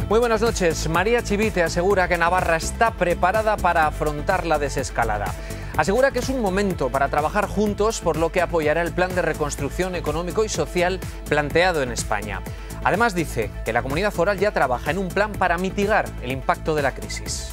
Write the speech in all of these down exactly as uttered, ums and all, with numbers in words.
Muy buenas noches. María Chivite asegura que Navarra está preparada para afrontar la desescalada. Asegura que es un momento para trabajar juntos, por lo que apoyará el plan de reconstrucción económico y social planteado en España. Además dice que la comunidad foral ya trabaja en un plan para mitigar el impacto de la crisis.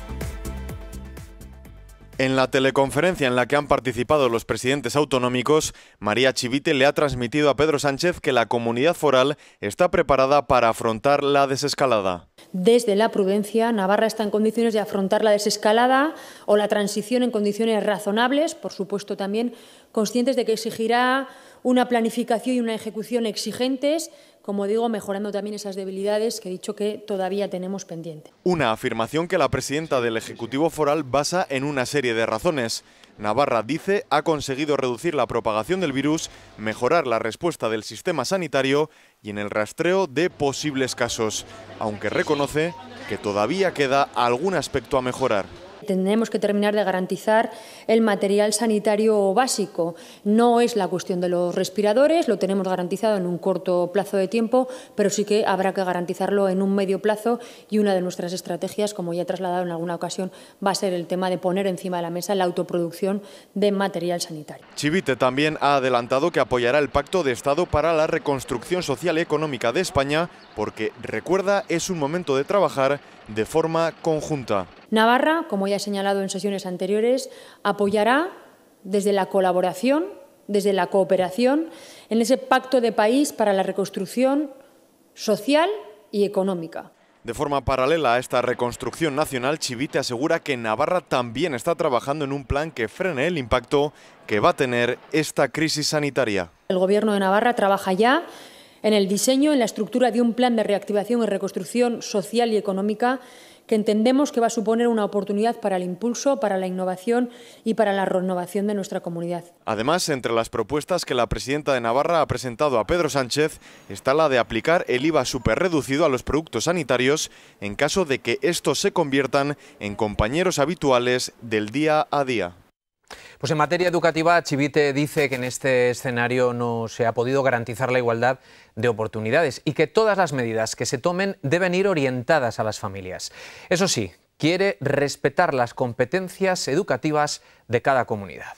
En la teleconferencia en la que han participado los presidentes autonómicos, María Chivite le ha transmitido a Pedro Sánchez que la comunidad foral está preparada para afrontar la desescalada. Desde la prudencia, Navarra está en condiciones de afrontar la desescalada o la transición en condiciones razonables, por supuesto también conscientes de que exigirá una planificación y una ejecución exigentes, como digo, mejorando también esas debilidades que he dicho que todavía tenemos pendiente. Una afirmación que la presidenta del Ejecutivo Foral basa en una serie de razones. Navarra, dice, ha conseguido reducir la propagación del virus, mejorar la respuesta del sistema sanitario y en el rastreo de posibles casos, aunque reconoce que todavía queda algún aspecto a mejorar. Tendremos que terminar de garantizar el material sanitario básico. No es la cuestión de los respiradores, lo tenemos garantizado en un corto plazo de tiempo, pero sí que habrá que garantizarlo en un medio plazo y una de nuestras estrategias, como ya he trasladado en alguna ocasión, va a ser el tema de poner encima de la mesa la autoproducción de material sanitario. Chivite también ha adelantado que apoyará el Pacto de Estado para la reconstrucción social y económica de España porque, recuerda, es un momento de trabajar de forma conjunta. Navarra, como ya he señalado en sesiones anteriores, apoyará desde la colaboración, desde la cooperación, en ese pacto de país para la reconstrucción social y económica. De forma paralela a esta reconstrucción nacional, Chivite asegura que Navarra también está trabajando en un plan que frene el impacto que va a tener esta crisis sanitaria. El Gobierno de Navarra trabaja ya en el diseño, en la estructura de un plan de reactivación y reconstrucción social y económica que entendemos que va a suponer una oportunidad para el impulso, para la innovación y para la renovación de nuestra comunidad. Además, entre las propuestas que la presidenta de Navarra ha presentado a Pedro Sánchez está la de aplicar el I V A superreducido a los productos sanitarios en caso de que estos se conviertan en compañeros habituales del día a día. Pues en materia educativa, Chivite dice que en este escenario no se ha podido garantizar la igualdad de oportunidades y que todas las medidas que se tomen deben ir orientadas a las familias. Eso sí, quiere respetar las competencias educativas de cada comunidad.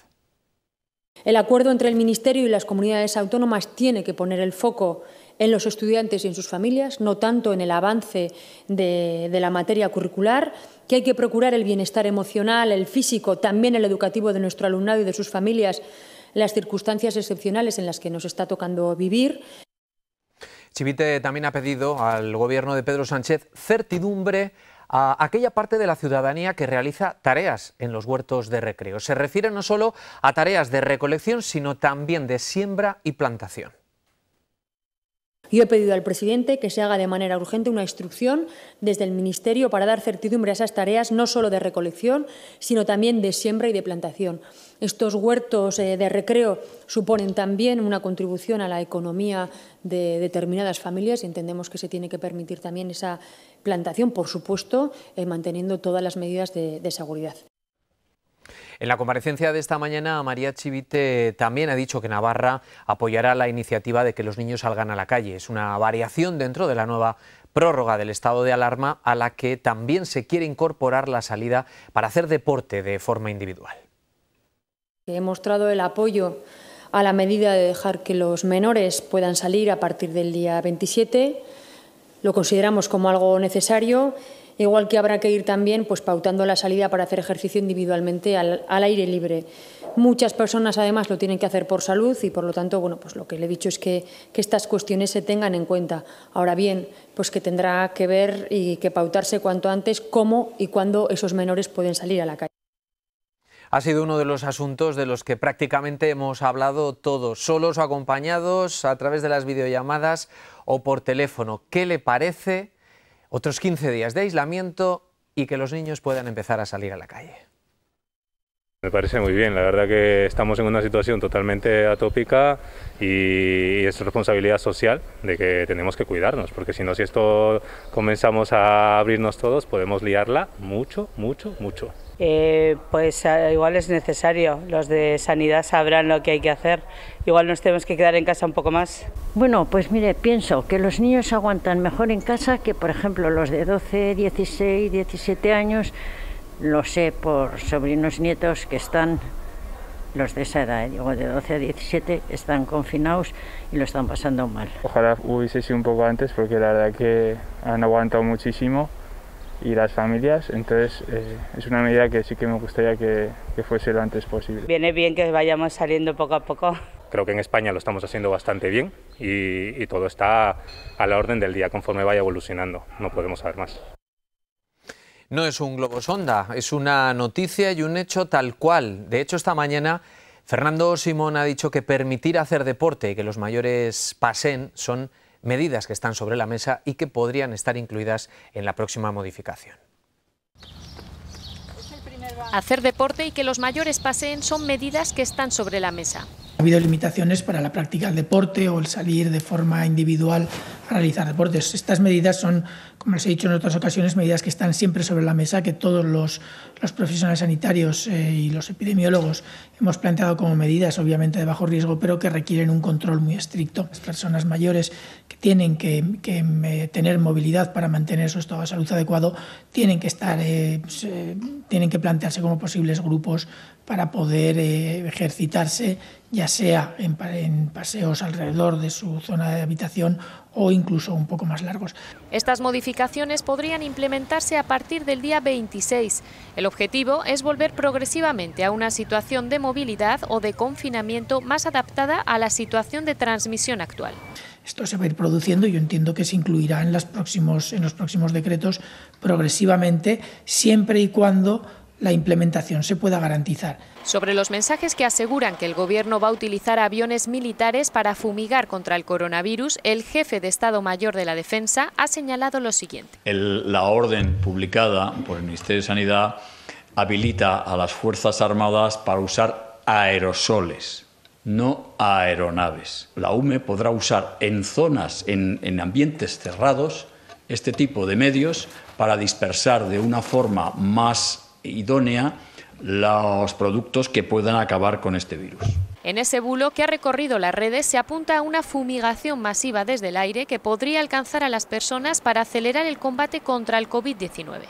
El acuerdo entre el Ministerio y las comunidades autónomas tiene que poner el foco en los estudiantes y en sus familias, no tanto en el avance de, de la materia curricular, que hay que procurar el bienestar emocional, el físico, también el educativo de nuestro alumnado y de sus familias, en las circunstancias excepcionales en las que nos está tocando vivir. Chivite también ha pedido al Gobierno de Pedro Sánchez certidumbre a aquella parte de la ciudadanía que realiza tareas en los huertos de recreo. Se refiere no solo a tareas de recolección, sino también de siembra y plantación. Yo he pedido al presidente que se haga de manera urgente una instrucción desde el Ministerio para dar certidumbre a esas tareas, no solo de recolección, sino también de siembra y de plantación. Estos huertos eh, de recreo suponen también una contribución a la economía de determinadas familias y entendemos que se tiene que permitir también esa plantación, por supuesto, eh, manteniendo todas las medidas de, de seguridad. En la comparecencia de esta mañana, María Chivite también ha dicho que Navarra apoyará la iniciativa de que los niños salgan a la calle. Es una variación dentro de la nueva prórroga del estado de alarma a la que también se quiere incorporar la salida para hacer deporte de forma individual. He mostrado el apoyo a la medida de dejar que los menores puedan salir a partir del día veintisiete. Lo consideramos como algo necesario. Igual que habrá que ir también pues, pautando la salida para hacer ejercicio individualmente al, al aire libre. Muchas personas además lo tienen que hacer por salud y por lo tanto bueno, pues lo que le he dicho es que, que estas cuestiones se tengan en cuenta. Ahora bien, pues que tendrá que ver y que pautarse cuanto antes cómo y cuándo esos menores pueden salir a la calle. Ha sido uno de los asuntos de los que prácticamente hemos hablado todos, solos o acompañados, a través de las videollamadas o por teléfono. ¿Qué le parece? Otros quince días de aislamiento y que los niños puedan empezar a salir a la calle. Me parece muy bien, la verdad que estamos en una situación totalmente atópica y es responsabilidad social de que tenemos que cuidarnos, porque si no, si esto comenzamos a abrirnos todos, podemos liarla mucho, mucho, mucho. Eh, pues eh, igual es necesario, los de sanidad sabrán lo que hay que hacer, igual nos tenemos que quedar en casa un poco más. Bueno, pues mire, pienso que los niños aguantan mejor en casa que, por ejemplo, los de doce, dieciséis, diecisiete años, lo sé por sobrinos nietos que están, los de esa edad, digo, de doce a diecisiete, están confinados y lo están pasando mal. Ojalá hubiese sido un poco antes, porque la verdad que han aguantado muchísimo, y las familias, entonces eh, es una medida que sí que me gustaría que, que fuese lo antes posible. Viene bien que vayamos saliendo poco a poco. Creo que en España lo estamos haciendo bastante bien y, y todo está a la orden del día conforme vaya evolucionando, no podemos saber más. No es un globo sonda, es una noticia y un hecho tal cual. De hecho, esta mañana Fernando Simón ha dicho que permitir hacer deporte y que los mayores pasen son medidas que están sobre la mesa y que podrían estar incluidas en la próxima modificación. Hacer deporte y que los mayores paseen son medidas que están sobre la mesa. Ha habido limitaciones para la práctica del deporte o el salir de forma individual a realizar deportes. Estas medidas son, como les he dicho en otras ocasiones, medidas que están siempre sobre la mesa, que todos los, los profesionales sanitarios eh, y los epidemiólogos hemos planteado como medidas, obviamente de bajo riesgo, pero que requieren un control muy estricto. Las personas mayores que tienen que, que eh, tener movilidad para mantener su estado de salud adecuado tienen que estar, eh, pues, eh, tienen que plantearse como posibles grupos para poder eh, ejercitarse, ya sea en, en paseos alrededor de su zona de habitación o incluso un poco más largos. Estas modificaciones podrían implementarse a partir del día veintiséis. El objetivo es volver progresivamente a una situación de movilidad o de confinamiento más adaptada a la situación de transmisión actual. Esto se va a ir produciendo y yo entiendo que se incluirá en los próximos, en los próximos decretos progresivamente, siempre y cuando la implementación se pueda garantizar. Sobre los mensajes que aseguran que el Gobierno va a utilizar aviones militares para fumigar contra el coronavirus, el jefe de Estado Mayor de la Defensa ha señalado lo siguiente. El, la orden publicada por el Ministerio de Sanidad habilita a las Fuerzas Armadas para usar aerosoles, no aeronaves. La U M E podrá usar en zonas, en, en ambientes cerrados, este tipo de medios para dispersar de una forma más idónea los productos que puedan acabar con este virus. En ese bulo que ha recorrido las redes se apunta a una fumigación masiva desde el aire que podría alcanzar a las personas para acelerar el combate contra el COVID diecinueve.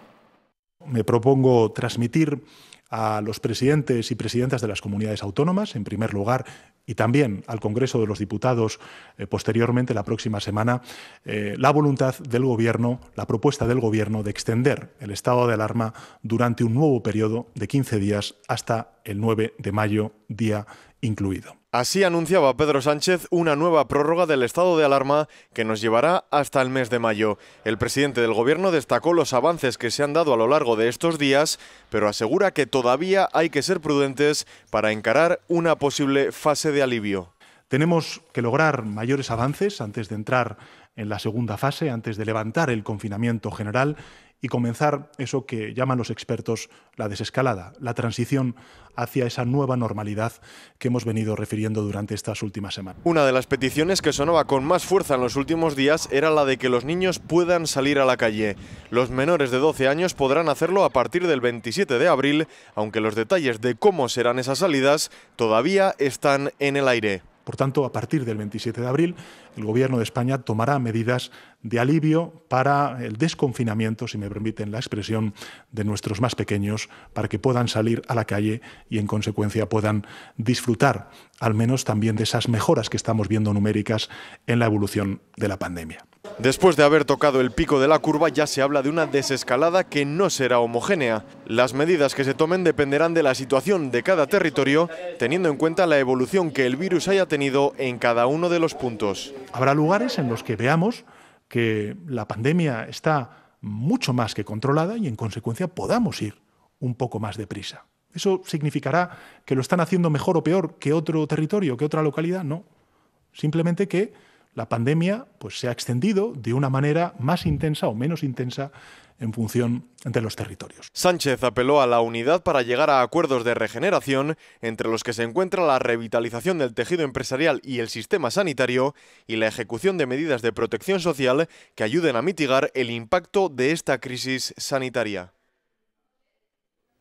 Me propongo transmitir a los presidentes y presidentas de las comunidades autónomas, en primer lugar, y también al Congreso de los Diputados, eh, posteriormente, la próxima semana, eh, la voluntad del Gobierno, la propuesta del Gobierno de extender el estado de alarma durante un nuevo periodo de quince días hasta el nueve de mayo, día incluido. Así anunciaba Pedro Sánchez una nueva prórroga del estado de alarma que nos llevará hasta el mes de mayo. El presidente del Gobierno destacó los avances que se han dado a lo largo de estos días, pero asegura que todavía hay que ser prudentes para encarar una posible fase de alivio. Tenemos que lograr mayores avances antes de entrar en la segunda fase, antes de levantar el confinamiento general y comenzar eso que llaman los expertos la desescalada, la transición hacia esa nueva normalidad que hemos venido refiriendo durante estas últimas semanas. Una de las peticiones que sonaba con más fuerza en los últimos días era la de que los niños puedan salir a la calle. Los menores de doce años podrán hacerlo a partir del veintisiete de abril, aunque los detalles de cómo serán esas salidas todavía están en el aire. Por tanto, a partir del veintisiete de abril, el Gobierno de España tomará medidas de alivio para el desconfinamiento, si me permiten la expresión, de nuestros más pequeños, para que puedan salir a la calle y, en consecuencia, puedan disfrutar, al menos también, de esas mejoras que estamos viendo numéricas en la evolución de la pandemia. Después de haber tocado el pico de la curva, ya se habla de una desescalada que no será homogénea. Las medidas que se tomen dependerán de la situación de cada territorio, teniendo en cuenta la evolución que el virus haya tenido en cada uno de los puntos. Habrá lugares en los que veamos que la pandemia está mucho más que controlada y, en consecuencia, podamos ir un poco más deprisa. ¿Eso significará que lo están haciendo mejor o peor que otro territorio, que otra localidad? No. Simplemente que la pandemia pues, se ha extendido de una manera más intensa o menos intensa en función de los territorios. Sánchez apeló a la unidad para llegar a acuerdos de regeneración, entre los que se encuentra la revitalización del tejido empresarial y el sistema sanitario y la ejecución de medidas de protección social que ayuden a mitigar el impacto de esta crisis sanitaria.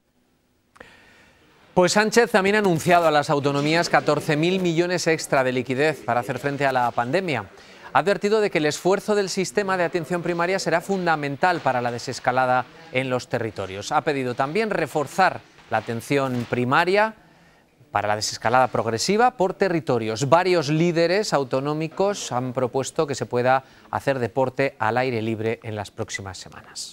Pues Sánchez también ha anunciado a las autonomías catorce mil millones extra de liquidez para hacer frente a la pandemia. Ha advertido de que el esfuerzo del sistema de atención primaria será fundamental para la desescalada en los territorios. Ha pedido también reforzar la atención primaria para la desescalada progresiva por territorios. Varios líderes autonómicos han propuesto que se pueda hacer deporte al aire libre en las próximas semanas.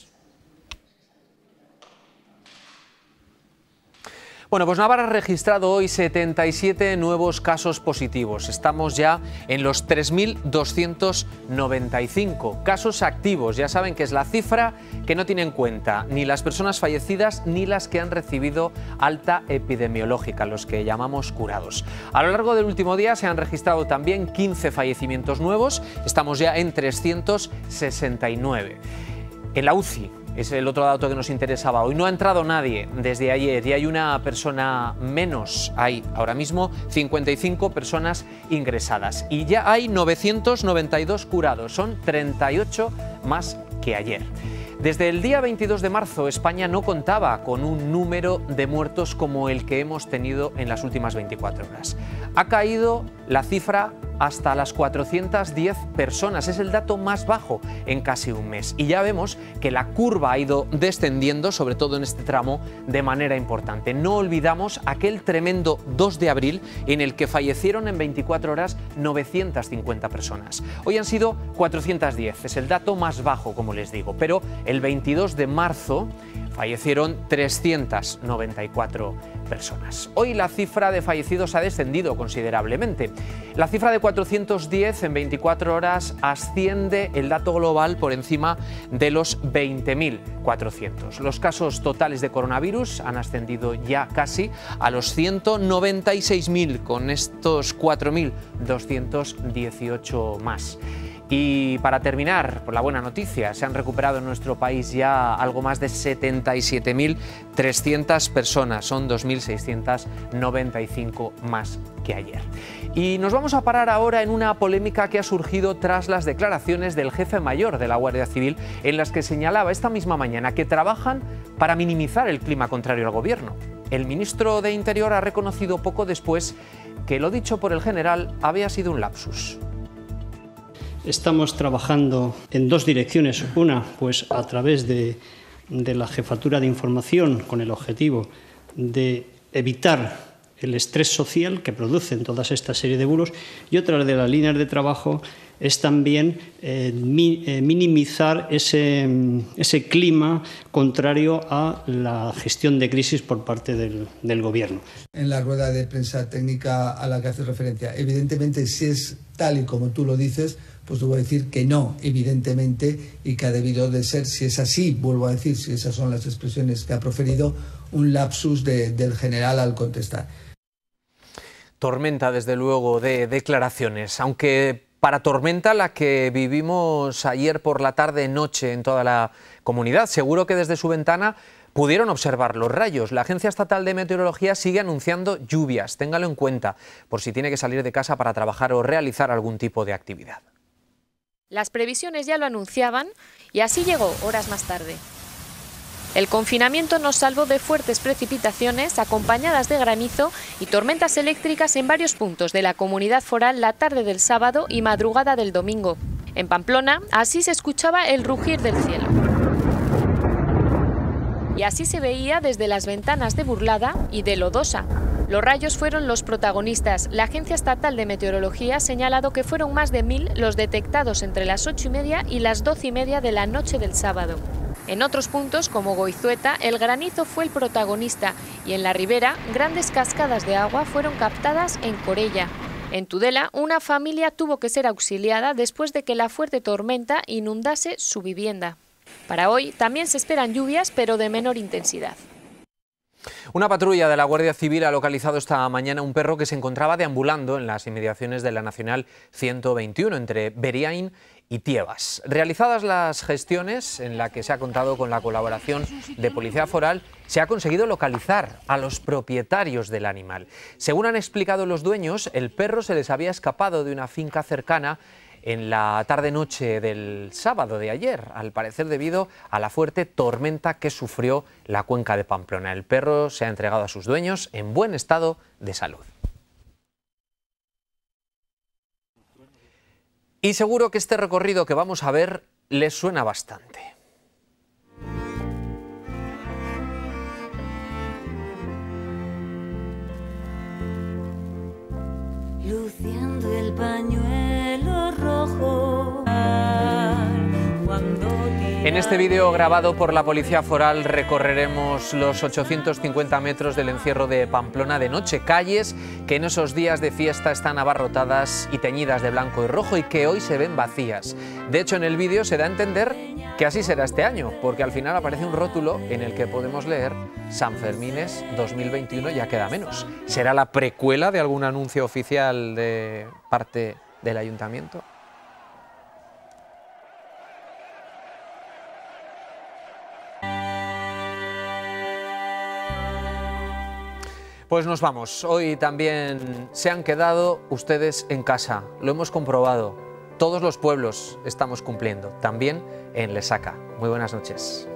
Bueno, pues Navarra ha registrado hoy setenta y siete nuevos casos positivos. Estamos ya en los tres mil doscientos noventa y cinco casos activos. Ya saben que es la cifra que no tiene en cuenta ni las personas fallecidas ni las que han recibido alta epidemiológica, los que llamamos curados. A lo largo del último día se han registrado también quince fallecimientos nuevos. Estamos ya en trescientos sesenta y nueve. En la U C I. Es el otro dato que nos interesaba hoy. No ha entrado nadie desde ayer y hay una persona menos. Hay ahora mismo cincuenta y cinco personas ingresadas y ya hay novecientos noventa y dos curados. Son treinta y ocho más que ayer. Desde el día veintidós de marzo, España no contaba con un número de muertos como el que hemos tenido en las últimas veinticuatro horas. Ha caído la cifra hasta las cuatrocientas diez personas. Es el dato más bajo en casi un mes. Y ya vemos que la curva ha ido descendiendo, sobre todo en este tramo, de manera importante. No olvidamos aquel tremendo dos de abril en el que fallecieron en veinticuatro horas novecientas cincuenta personas. Hoy han sido cuatrocientas diez. Es el dato más bajo, como les digo. Pero el veintidós de marzo fallecieron trescientas noventa y cuatro personas. Hoy la cifra de fallecidos ha descendido considerablemente. La cifra de cuatrocientos diez en veinticuatro horas asciende el dato global por encima de los veinte mil cuatrocientos. Los casos totales de coronavirus han ascendido ya casi a los ciento noventa y seis mil, con estos cuatro mil doscientos dieciocho más. Y para terminar, por la buena noticia, se han recuperado en nuestro país ya algo más de setenta y siete mil trescientas personas, son dos mil seiscientos noventa y cinco más que ayer. Y nos vamos a parar ahora en una polémica que ha surgido tras las declaraciones del jefe mayor de la Guardia Civil, en las que señalaba esta misma mañana que trabajan para minimizar el clima contrario al gobierno. El ministro de Interior ha reconocido poco después que lo dicho por el general había sido un lapsus. Estamos trabajando en dos direcciones. Una, pues a través de, de la Jefatura de Información, con el objetivo de evitar el estrés social que producen todas esta serie de bulos, y otra de las líneas de trabajo es también eh, mi, eh, minimizar ese, ese clima contrario a la gestión de crisis por parte del, del Gobierno. En la rueda de prensa técnica a la que haces referencia, evidentemente, si es tal y como tú lo dices, pues debo decir que no, evidentemente, y que ha debido de ser, si es así, vuelvo a decir, si esas son las expresiones que ha proferido, un lapsus de, del general al contestar. Tormenta, desde luego, de declaraciones, aunque para tormenta la que vivimos ayer por la tarde-noche en toda la comunidad. Seguro que desde su ventana pudieron observar los rayos. La Agencia Estatal de Meteorología sigue anunciando lluvias, téngalo en cuenta, por si tiene que salir de casa para trabajar o realizar algún tipo de actividad. Las previsiones ya lo anunciaban y así llegó horas más tarde. El confinamiento nos salvó de fuertes precipitaciones acompañadas de granizo y tormentas eléctricas en varios puntos de la comunidad foral la tarde del sábado y madrugada del domingo. En Pamplona, así se escuchaba el rugir del cielo. Y así se veía desde las ventanas de Burlada y de Lodosa. Los rayos fueron los protagonistas. La Agencia Estatal de Meteorología ha señalado que fueron más de mil los detectados entre las ocho y media y las doce y media de la noche del sábado. En otros puntos, como Goizueta, el granizo fue el protagonista y en la ribera, grandes cascadas de agua fueron captadas en Corella. En Tudela, una familia tuvo que ser auxiliada después de que la fuerte tormenta inundase su vivienda. Para hoy también se esperan lluvias, pero de menor intensidad. Una patrulla de la Guardia Civil ha localizado esta mañana un perro que se encontraba deambulando en las inmediaciones de la Nacional ciento veintiuno entre Beriain y Tiebas. Realizadas las gestiones, en la que se ha contado con la colaboración de Policía Foral, se ha conseguido localizar a los propietarios del animal. Según han explicado los dueños, el perro se les había escapado de una finca cercana en la tarde-noche del sábado de ayer, al parecer debido a la fuerte tormenta que sufrió la cuenca de Pamplona. El perro se ha entregado a sus dueños en buen estado de salud. Y seguro que este recorrido que vamos a ver les suena bastante. Luciendo el pañuelo rojo. En este vídeo grabado por la Policía Foral recorreremos los ochocientos cincuenta metros del encierro de Pamplona de noche, calles que en esos días de fiesta están abarrotadas y teñidas de blanco y rojo y que hoy se ven vacías. De hecho, en el vídeo se da a entender que así será este año, porque al final aparece un rótulo en el que podemos leer Sanfermines dos mil veintiuno, ya queda menos. ¿Será la precuela de algún anuncio oficial de parte del Ayuntamiento? Pues nos vamos. Hoy también se han quedado ustedes en casa. Lo hemos comprobado. Todos los pueblos estamos cumpliendo. También en Lesaca. Muy buenas noches.